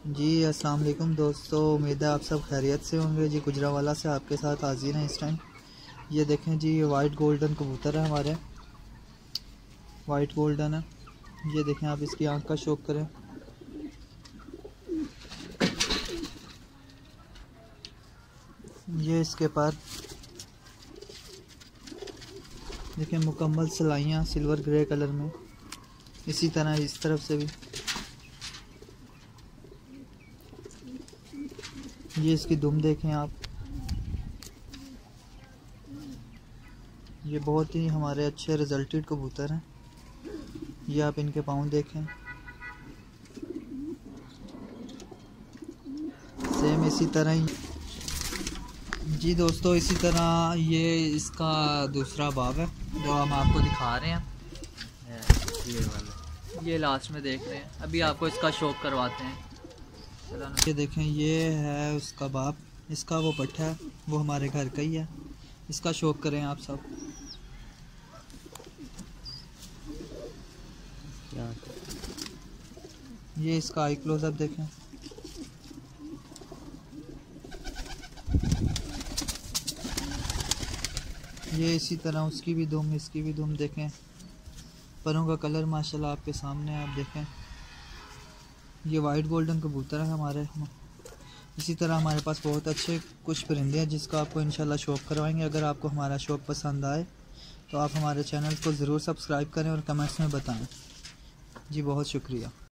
जी अस्सलाम वालेकुम दोस्तों, उम्मीद है आप सब खैरियत से होंगे। जी गुजरावाला से आपके साथ हाजिर हैं इस टाइम। ये देखें जी, ये वाइट गोल्डन कबूतर है हमारे, वाइट गोल्डन है। ये देखें, आप इसकी आंख का शौक करें। ये इसके पर देखें, मुकम्मल सिलाइयाँ सिल्वर ग्रे कलर में। इसी तरह इस तरफ से भी ये इसकी दुम देखें आप। ये बहुत ही हमारे अच्छे रिजल्टेड कबूतर हैं। ये आप इनके पाँव देखें, सेम इसी तरह ही। जी दोस्तों, इसी तरह ये इसका दूसरा बाब है जो हम आपको दिखा रहे हैं। ये वाला, ये लास्ट में देख रहे हैं। अभी आपको इसका शौक करवाते हैं। ये देखें, ये है उसका बाप। इसका वो पट्टा है, वो हमारे घर का ही है। इसका शौक करें आप सब। ये इसका आई क्लोजअप देखें। ये इसी तरह उसकी भी दुम, इसकी भी दुम देखें। परों का कलर माशाल्लाह आपके सामने है, आप देखें। ये वाइट गोल्डन कबूतर है हमारे। इसी तरह हमारे पास बहुत अच्छे कुछ परिंदे हैं जिसका आपको इंशाल्लाह शौक करवाएंगे। अगर आपको हमारा शौक पसंद आए तो आप हमारे चैनल को ज़रूर सब्सक्राइब करें और कमेंट्स में बताएं। जी बहुत शुक्रिया।